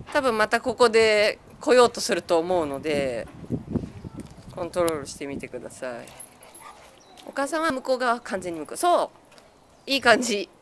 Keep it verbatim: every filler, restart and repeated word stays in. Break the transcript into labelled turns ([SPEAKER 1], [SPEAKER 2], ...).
[SPEAKER 1] 多分またここで来ようとすると思うのでコントロールしてみてください。お母さんは向こう側完全に向こう。そう、いい感じ。